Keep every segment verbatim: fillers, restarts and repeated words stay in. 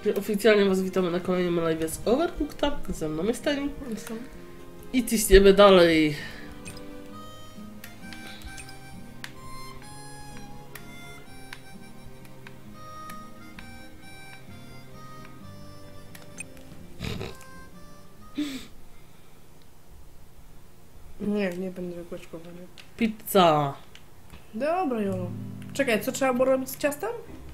Oficjalnie was witamy na kolejnym live z Overcooked. Ze mną jest Tani. I ciśniemy dalej. Nie, nie będę wykłaczkowania. Pizza. Dobra, Jolo. Czekaj, co trzeba było robić z ciastem?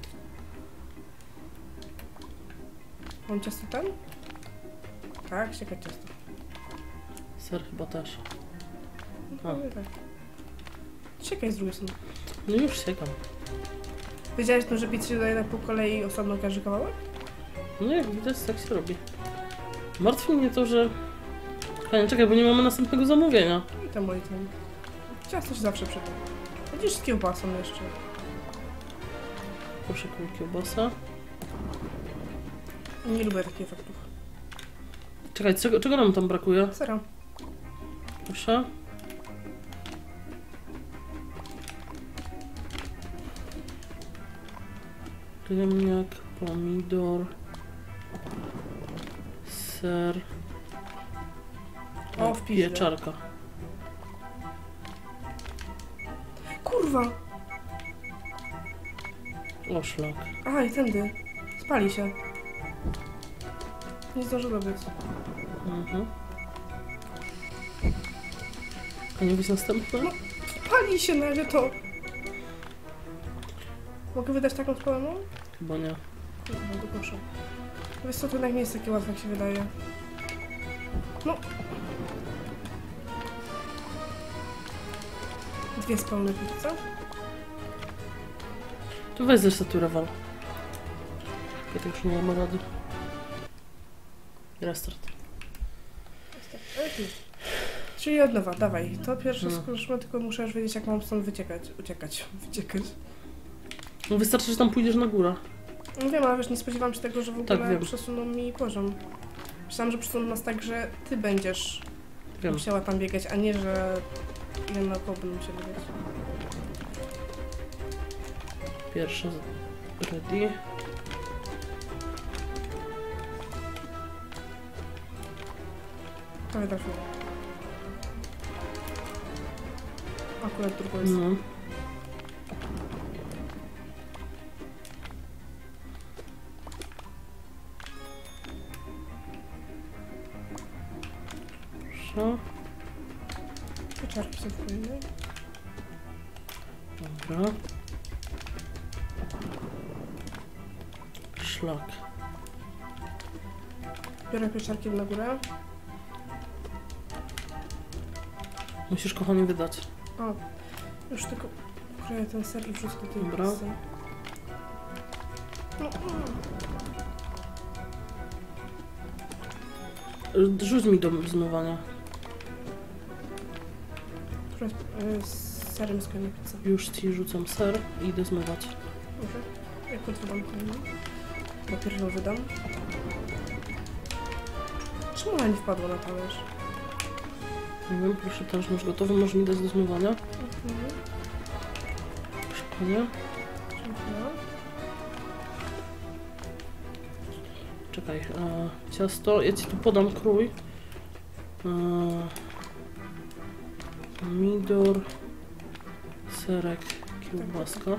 Mam ciasto tam? Tak, siekać ciasto. Ser chyba też. No, pewnie tak. Siekaj z drugiej strony. No już siekam. Wiedziałeś no, że pizzę się daje na pół kolei osobno każdy kawałek? No jak widać, tak się robi. Martwi mnie to, że... Panie, czekaj, bo nie mamy następnego zamówienia. I to moi tam. Ciasto się zawsze przyda. Widzisz z kiełbasą jeszcze. Proszę, kiełbasa. Nie lubię takich efektów. Czekaj, czego, czego nam tam brakuje? Sera. Proszę. Ziemniak, pomidor, ser, O, w pizdę. pieczarka. Kurwa! O, szlak. Aha, i tędy. Spali się. Nie zdąży dobiec. Mhm. A nie być następne? No, spali się nagle to. Mogę wydać taką sprawę? Chyba nie. No to proszę. Wiesz co, to jednak nie jest takie łatwe, jak się wydaje. No. Dwie spalone pizze. To weź zesaturował. Ja tak już nie mam rady. Restart. Czyli od nowa, dawaj. To pierwsze No. skończymy, tylko muszę już wiedzieć, jak mam stąd wyciekać. Uciekać. Wyciekać. No wystarczy, że tam pójdziesz na górę. No wiem, ale wiesz, nie spodziewałam się tego, że w ogóle wiem. przesuną mi poziom. Myślałam, że przesuną nas tak, że ty będziesz Wiem. musiała tam biegać, a nie, że ja naokoło będę musiała biegać. Pierwsze ready. Prawie trafiło. Akurat drugą jest. No. Proszę. Pieczarki są w kolejnej. Dobra. Szlak. Biorę pieczarki na górę. Musisz, kochanie, wydać. O, już tylko kroję ten ser i wrzucę do tej Dobra. pizzy. No, mm. Rzuć mi do zmywania. Która jest y, z serem skojona pizza. Już ci rzucam ser i idę zmywać. Może? Jak wydam kolejną? Dopiero ją wydam. Czemu ona nie wpadła na talerz? Nie wiem, proszę, talerz już gotowy, możesz mi dać do zmywania. Mhm. Szkonie. Dziękuję. Czekaj, e, ciasto, ja ci tu podam krój. E, pomidor, serek, kiełbaska.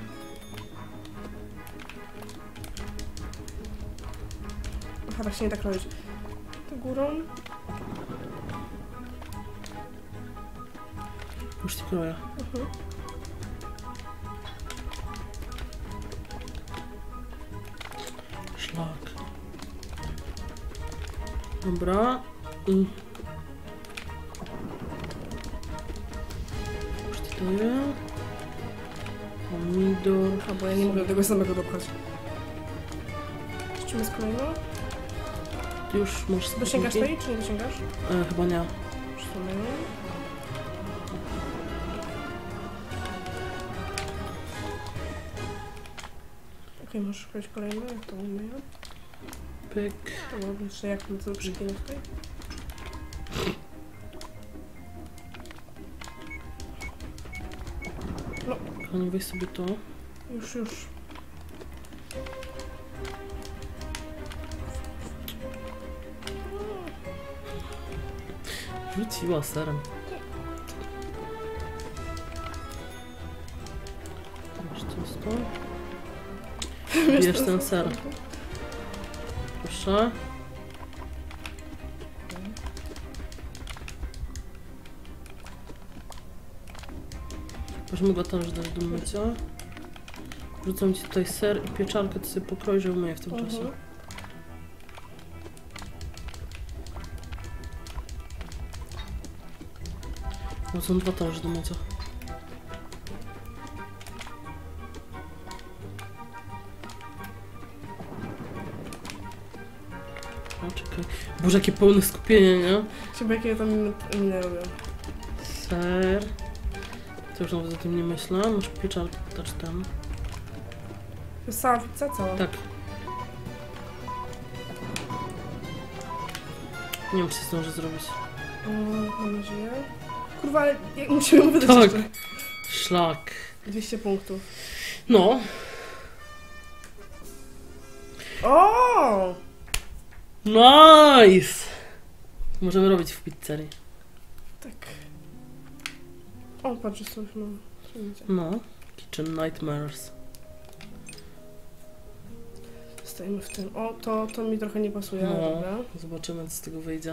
Aha, właśnie nie tak robić. To górą. Już ci kroję. Mhm. Szlak. Dobra. I... Już ci daję. Pomidor. A, bo ja nie mogę tego samego dopchać. Czym jest kolejną? Ty już masz Dosięgasz składniki? tej, czy nie dosięgasz? E, chyba nie. Przesunuję. Okej, możesz szukać kolejne, jak to umieję. Pyk. To mam jeszcze jak to przekinę tutaj. No, Kochani, weź sobie to. już, już. Rzuciła serem. Masz ciasto. Bierz ten ser. Proszę. Weźmy go też dać do mycia. Rzucam ci tutaj ser i pieczarkę, to sobie pokroisz, że umyję w tym Mhm. czasie. No są dwa talerze do mycia. O, czekaj. Boże, jakie pełne skupienie, nie? Chyba jakie tam inne, inne robią. Ser. To już nawet o tym nie myślę. Masz pieczarkę też tam. To jest cała pizza cała? Tak. Nie wiem, czy zdążę zrobić. Mm, mam nadzieję. Kurwa, ale jak musimy ją wydać Tak. jeszcze. Szlak. dwieście punktów. No. O! Nice! Możemy robić w pizzerii. Tak. O, patrz, coś mam. No. Kitchen Nightmares. Stajemy w tym. O, to, to mi trochę nie pasuje, ale No. dobra. Zobaczymy, co z tego wyjdzie.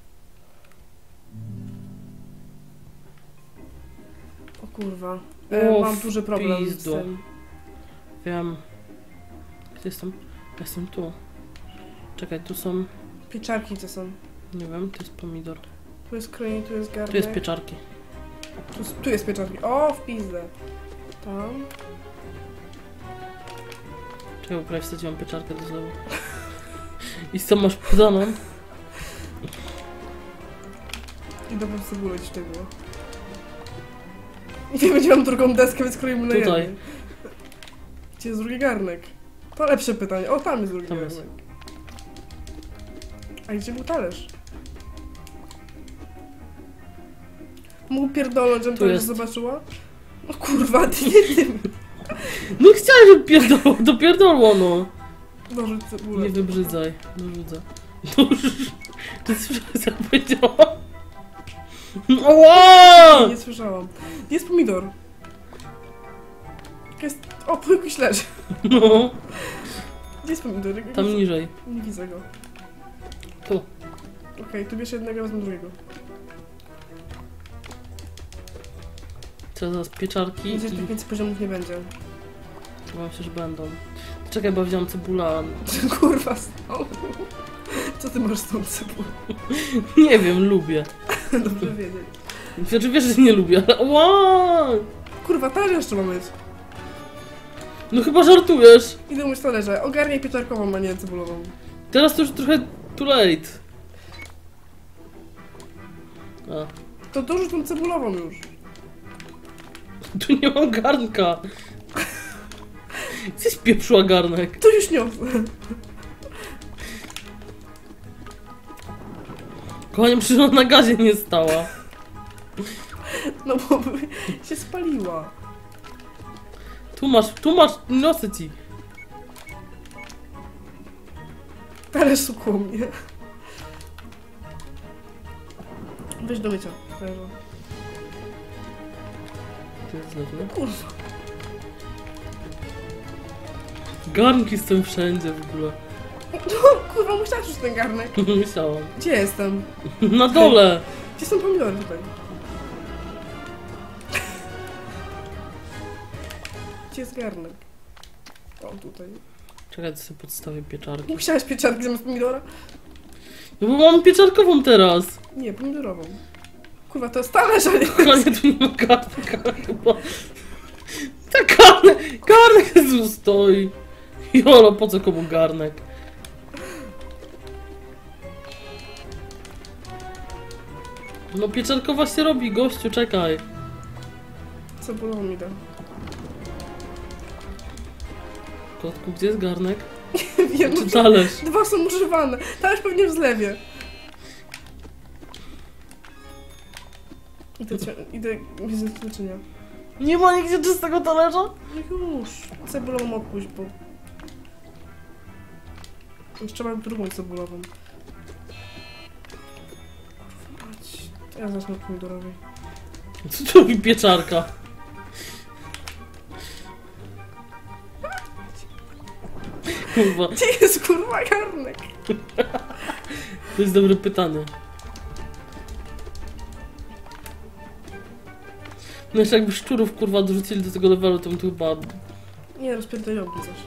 O kurwa. E, O, mam duży problem z pizdo. tym. Wiem. Gdzie jestem? Jestem tu. Czekaj, tu są... Pieczarki to są. Nie wiem, tu jest pomidor. Tu jest krojenie, tu jest garnek. Tu jest pieczarki. Tu, jest- tu jest pieczarki. O, w pizdę. Tam. Czekaj, bo prawie wsadziłam pieczarkę do zlewu. I co masz podaną? I dobrą cebulę ci tego. I nie będzie mam drugą deskę, więc kroimy na Tutaj. jednej. Gdzie jest drugi garnek? To lepsze pytanie. O, tam jest drugi Tam garnek. jest. A gdzie był talerz? Mógł pierdolnąć, żebym Tu talerz jest. zobaczyła? O kurwa, ty nie tym. No chciałem, żeby pierdolło, dopierdolło, no. Dorzuć cebulę. Nie wybrzydzaj. Dorzucę. Dorzuć. Ty słyszałeś, jak powiedziała? Oła! Nie, nie słyszałam. Jest pomidor. Jest... O, tu jakiś leży. No, Gdzie jest pomidor? Jak- tam niżej. Nie widzę go. Tu. Okej, tu bierz jednego, wezmę drugiego. Teraz pieczarki Widzę, że i... tych więcej poziomów nie będzie. Chyba się, że będą. Czekaj, bo wziąłem cebula. Kurwa, znowu. Co ty masz z tą cebulą? Nie wiem, lubię. Dobrze wiedzieć. Znaczy wiesz, że nie lubię, ale... Ła! Kurwa, talerz jeszcze ma mieć. No chyba żartujesz. Idę umyć talerze. Ogarniaj pieczarkową, a nie cebulową. Teraz to już trochę too late. A, To dorzuć tą cebulową już. tu nie mam garnka. Gdzieś pieprzyła garnek. To już niosę. Kochanie, przecież ona na gazie nie stała. No bo by się spaliła. Tu masz, tu masz, niosę ci. Talerz sukło mnie. Weź do mycia. talerza. To jest zlew, Kurwa. garnki są wszędzie w ogóle. No, kurwa, musiałam już ten garnek. Myślałam. Gdzie jestem? Na dole. Gdzie są pomidory tutaj? Gdzie jest garnek? O, tutaj. Czekaj, to sobie podstawię pieczarki. Musiałaś pieczarki zamiast pomidora? No bo mam pieczarkową teraz. Nie, pomidorową. Kurwa, to jest talerz, a nie... Kochanie, tu nie ma garnka chyba. Ta garnek, garnek tu stoi. Jolo, po co komu garnek? No pieczarkowa się robi, gościu, czekaj. Cebulową mi da. Kotku, gdzie jest garnek? Wiem, Czy talerz? dwa są używane. Talerz pewnie w zlewie. Idę, cię- idę wizyt leczenia. Nie ma nigdzie czystego talerza? No już. Cebulową odpuść, bo... Jeszcze mam drugą cebulową. Kurwa mać. Ja zacznę od pomidorowej. Co tu robi pieczarka? Kurwa. Gdzie jest kurwa garnek? To jest dobre pytanie. No jeszcze jakby szczurów kurwa dorzucili do tego levelu, to bym tu chyba... Nie, rozpierdolioby coś.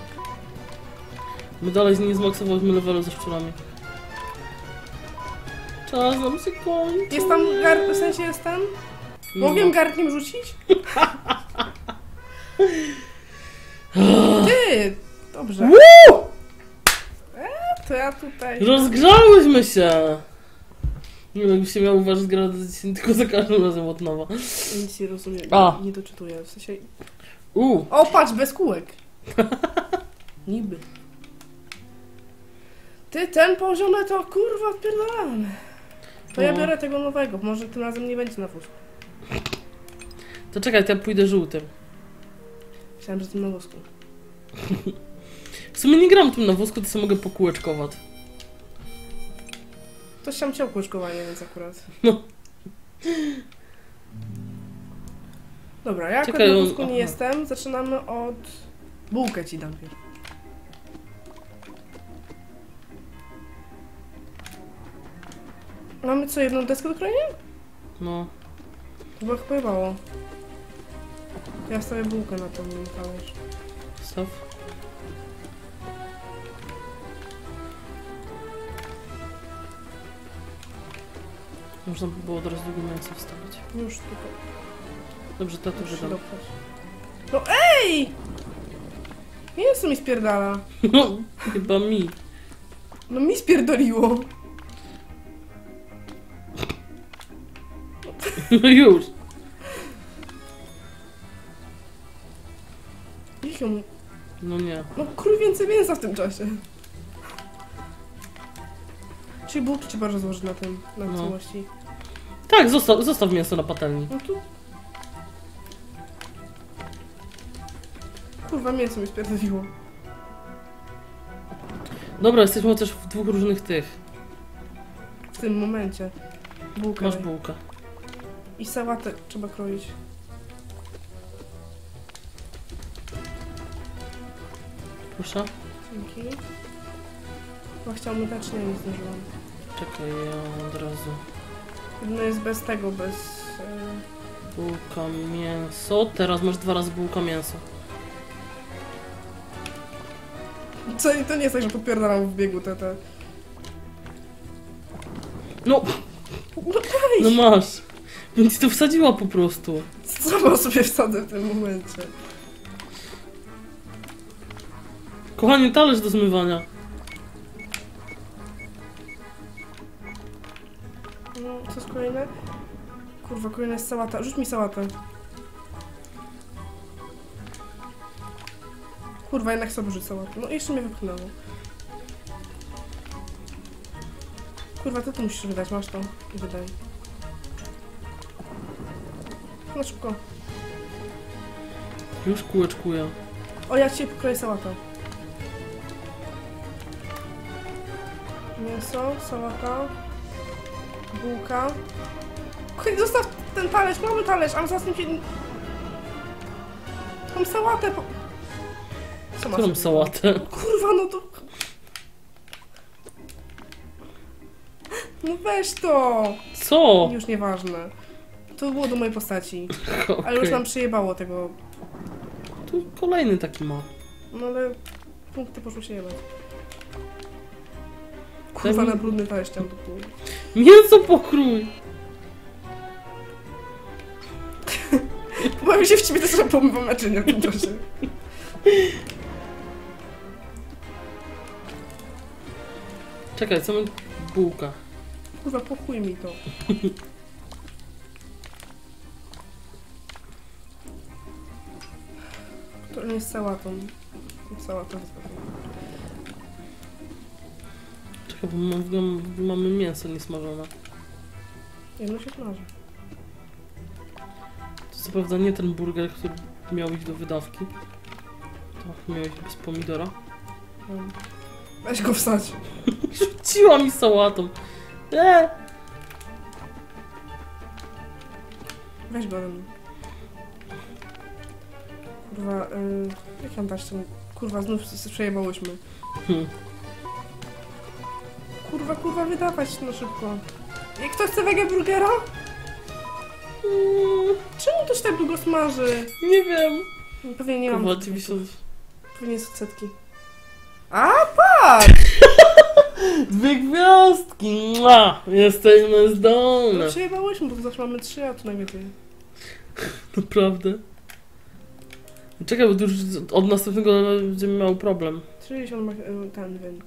My dalej nie zmaksowaliśmy levelu ze szczurami. Czas nam się kończy. Jest tam garnek, w sensie jest tam? Mogłem garnkiem rzucić? Ty! Dobrze. Woo! E, to ja tutaj... Rozgrzałyśmy się! Nie wiem, jakbyście miał uważać grę do dziesięć, tylko za każdym razem od nowa. Nic nie rozumiem, A. nie doczytuję. W sensie... U. O, patrz, bez kółek. Niby. Ty, ten poziom to kurwa odpierdolany. To ja No. biorę tego nowego, może tym razem nie będzie na wózku. To czekaj, to ja pójdę żółtym. Myślałem, że tym na wózku. W sumie nie gram tym na wózku, to sobie mogę pokółeczkować. Ktoś tam chciał kółeczkowanie, więc akurat. No. Dobra, ja Czekaj, akurat na on- wózku nie aha. jestem. Zaczynamy od... Bułkę ci dam pierw. Mamy co, jedną deskę do krojenia? No. Chyba pojebało. Ja stawię bułkę na tą talerz. Staw. Można by było od razu drugie mięso wstawić. Już tylko. Dobrze, to tu Muszę wydam. dopchać. No ej! Mięso mi spierdala. No, chyba mi. No mi spierdoliło. No już. Ich ją... No nie. No król więcej mięsa w tym czasie. Czyli bułki ci bardzo złożyć na tym, na No. całości. Tak, zostaw, zostaw mięso na patelni. No tu... Kurwa, mięso mi spierdoliło. Dobra, jesteśmy też w dwóch różnych tych. W tym momencie. Bułkę. Masz bułkę. I sałatę trzeba kroić. Proszę. Dzięki. Chyba chciałam dać, nie, nie zdążyłam. Czekaj, ja od razu. Jedno jest bez tego, bez... e, Bułka, mięso. Teraz masz dwa razy bułka, mięso. Co, to nie jest tak, że podpierdalam w biegu te, te... No, No daj! no masz. Bym ci to wsadziła po prostu. Sama sobie wsadzę w tym momencie. Kochanie, talerz do zmywania. No, co jest kolejne? Kurwa, kolejna jest sałata. Rzuć mi sałatę. Kurwa, jednak sobie rzuć sałatę. No i jeszcze mnie wypchnęło. Kurwa, ty to musisz wydać, masz to. I wydaj. No szybko. Już kółeczkuję. O, ja ci pokroję sałatę. Mięso, sałata, bułka. Chodź, zostaw ten talerz, mamy talerz, a zaraz nim się... Tą sałatę po... Co masz? Którą sałatę? Kurwa, no to... No weź to! Co? Już nieważne. To było do mojej postaci. Okay. Ale już nam przyjebało tego... Tu kolejny taki ma. No ale... Punkty poszły się jebać. Kurwa, Ten- na brudny talerz chciałam to pójść. Mięso pokrój! Pobawię się w ciebie też pomywam naczynia w tym czasie. Czekaj, co my... Bułka. Kurwa, pochuj mi to. To nie jest sałatą. Sałatą jest Czekaj, bo mam, mamy mięso niesmażone. jedno się smaży. To co prawda nie ten burger, który miał iść do wydawki. To miał iść bez pomidora. Um, Weź go wstać. Rzuciła mi sałatą. Eee! Weź go ode mnie. Kurwa, yy, jak mam dać ten... Kurwa, znów przejebałyśmy. Hmm. Kurwa, kurwa, wydawać no szybko. Jak ktoś chce wege burgera? Mm, Czemu to się tak długo smaży? nie wiem. Pewnie nie mam. Kurwa, dziewięćdziesiąt. Pewnie są setki. A, patrz! Dwie gwiazdki! Mua! Jesteśmy zdolne. No przejebałyśmy, bo tu zawsze mamy trzy, a tu najwięcej. Naprawdę. Czekaj, bo tu już od następnego będziemy miał problem. trzydzieści ma y, ten, więc...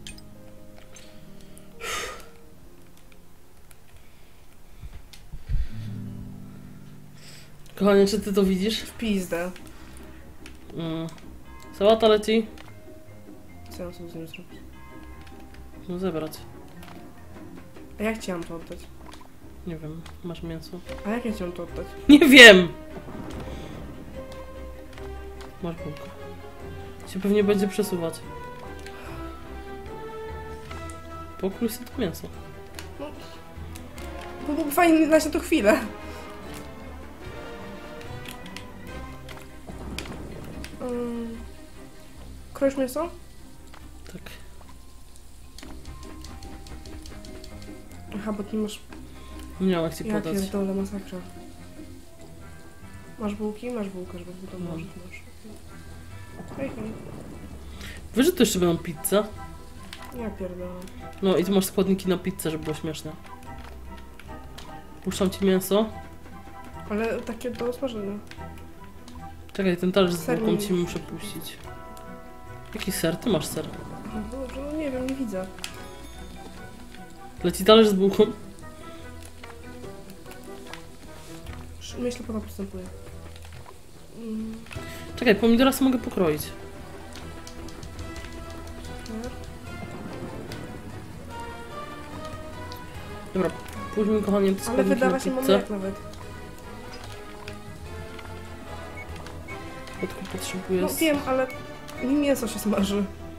Kochanie, czy ty to widzisz? W pizdę. Mm. Sałata leci. Co ja mam sobie z nim zrobić? No zebrać. A jak ci mam to oddać? Nie wiem, masz mięso. A jak ja ci mam to oddać? Nie wiem! Masz bułkę. Się pewnie będzie przesuwać. Pokrój sobie to mięso. Bo byłoby fajnie dać na to chwilę. Um, kroisz mięso? Tak. Aha, bo ty nie masz... Nie miałam jak ci Ja podać. pierdolę, masakra. Masz bułki? Masz bułkę, żeby to Mam. włożyć. Masz. Hej, hej. Wiesz, że to jeszcze będą pizze? Ja pierdolę. No i tu masz składniki na pizzę, żeby było śmieszne. Puszczam ci mięso. Ale takie do smażenia. Czekaj, ten talerz z Ser bułką mi- ci muszę puścić. Jaki ser? Ty masz ser. No dobrze, no nie wiem, nie widzę. Leci talerz z bułką. Myślę, potem postępuję. Mm, Czekaj, pomidora sobie mogę pokroić. tak. Dobra, pójdź mi kochanie te Ale składniki na wydawać nie mam pizzę. jak nawet. Tylko potrzebuję... No wiem, ale mi mięso się smaży.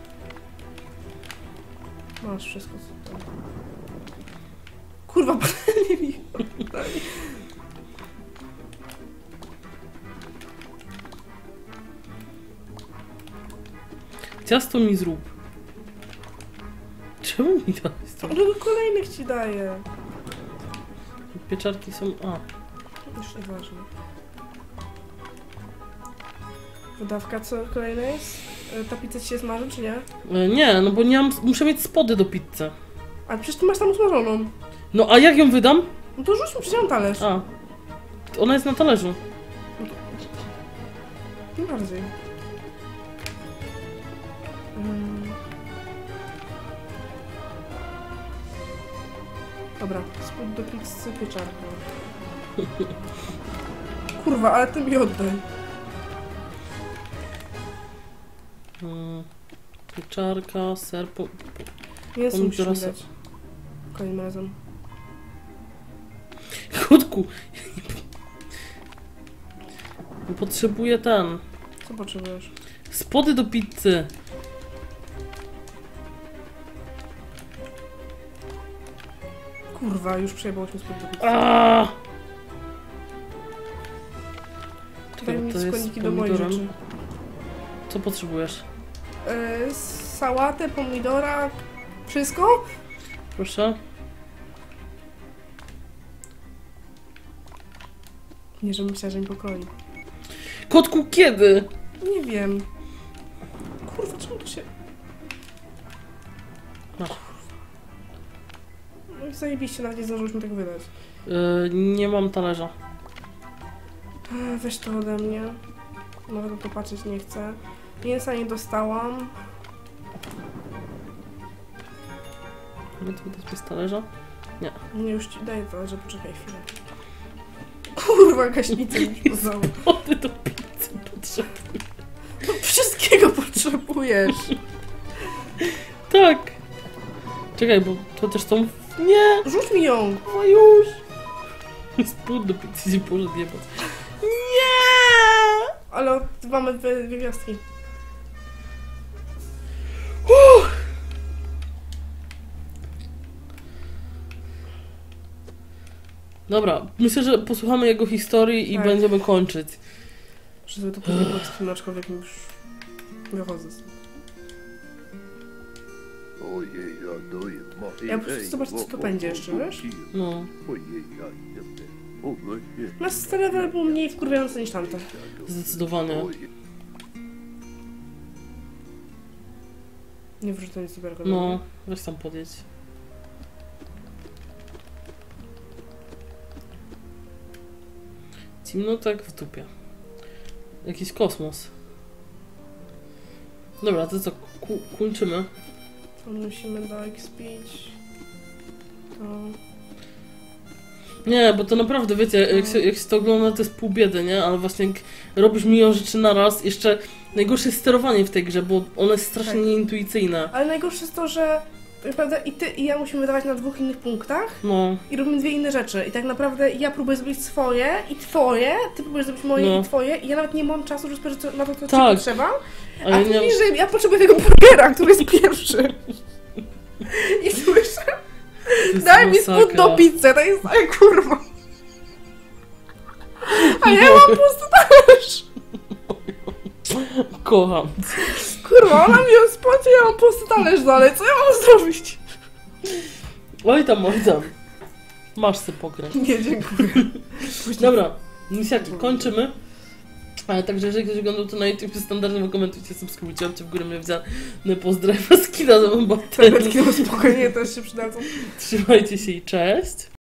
Masz wszystko. co tam. Kurwa, pali mi. Ciasto mi zrób. Czemu mi dałeś to? No kolejnych ci daję. Pieczarki są... A. Już nieważne. Wydawka co kolejna jest? E, Ta pizza ci się smaży, czy nie? E, Nie, no bo nie mam... Muszę mieć spody do pizzy. Ale przecież ty masz tam usmażoną. No a jak ją wydam? No to rzuć mi przecież na talerz. A. Ona jest na talerzu. Tym bardziej. Mm. Dobra, spód do pizzy pieczarka. Kurwa, ale ty mi oddaj. Mm, Pieczarka, ser... Po... Mięso musisz mi Pomidora dać. Kolejnym razem. Kotku! Potrzebuję ten... Co potrzebujesz? Spody do pizzy. Kurwa, już przejebałyśmy spód do pizzy. Aaaa! Daj Czekaj, mi to jest składniki do moich pomidorem. rzeczy. Co potrzebujesz? Yy, sałatę, pomidora, wszystko? Proszę. Nie, żebym myślała, że mi pokroi. Kotku, kiedy? Nie wiem. Kurwa, czemu to się... Masz. No i zajebiście, nawet nie zdążyliśmy tego wydać. Yy, nie mam talerza. Ech, weź to ode mnie. Nawet na to patrzeć nie chcę. Mięsa nie dostałam. Mogę to wydać bez talerza? Nie. Nie, już ci daję to, że poczekaj chwilę. Kurwa, gaśnicę mi pozało. Spody do pizzy potrzebuję. No, wszystkiego potrzebujesz. Tak. Czekaj, bo to też są... Nie! Rzuć mi ją. O już! Spód do pizzy się poszedł jebać. Nie! Ale mamy dwie, dwie gwiazdki. Uff. Dobra, myślę, że posłuchamy jego historii i Tak. będziemy kończyć. Że sobie to później poeksploruję, aczkolwiek już wychodzę stąd. Ja po prostu zobaczę, co to będzie jeszcze, wiesz? No. Nasz level był mniej wkurwiający niż tamte. Zdecydowanie. Nie wrzucę nic superego. No, weź tam podjedź. Zimno tak w dupie. Jakiś kosmos. Dobra, to co, ku kończymy? To musimy doekspić. To... Nie, bo to naprawdę, wiecie, jak się, jak się to ogląda, to jest pół biedy, nie? Ale właśnie jak robisz milion rzeczy naraz, jeszcze najgorsze jest sterowanie w tej grze, bo ono jest strasznie Tak. nieintuicyjne. Ale najgorsze jest to, że tak naprawdę i ty i ja musimy wydawać na dwóch innych punktach No, i robimy dwie inne rzeczy. I tak naprawdę ja próbuję zrobić swoje i twoje, ty próbujesz zrobić moje No. i twoje i ja nawet nie mam czasu, żeby spojrzeć na to, co Tak. ci potrzeba. A ale ty nie... widzisz, że ja potrzebuję tego burgera, który jest pierwszy. I słyszę, to jest daj mi masakra. spód do pizzy, to jest aj kurwa. A ja mam pusty talerz. Kocham. Kurwa, ona mi ją spocie, ja mam pusty talerz dalej, co ja mam zrobić? Oj tam, oj tam. Masz se pokrę. Nie, dziękuję. Dobra, misiaki, kończymy. Ale także jeżeli ktoś oglądał to na YouTube, standardowo komentujcie, subskrybujcie, łapcie w górę mnie widziane. Pozdrawiam, skida za mą baterię. Takie spokojnie też się przydadzą. Trzymajcie się i cześć.